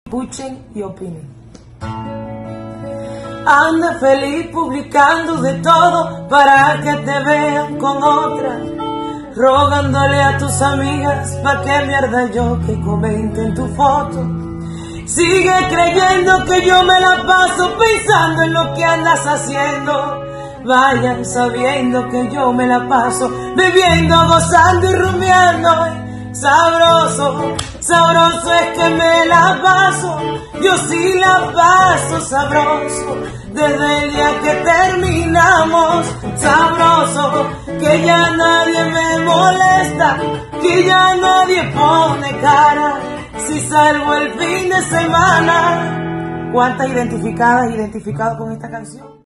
escuchen y opinen. Anda feliz publicando de todo para que te vean con otra, rogándole a tus amigas pa' que mierda yo que comenten tu foto. Sigue creyendo que yo me la paso pensando en lo que andas haciendo. Vayan sabiendo que yo me la paso bebiendo, gozando y rumiando. Sabroso, sabroso es que me la paso, yo sí la paso sabroso, desde el día que terminamos. Sabroso, que ya nadie me molesta, que ya nadie pone cara, si salgo el fin de semana. ¿Cuántas identificadas, identificados con esta canción?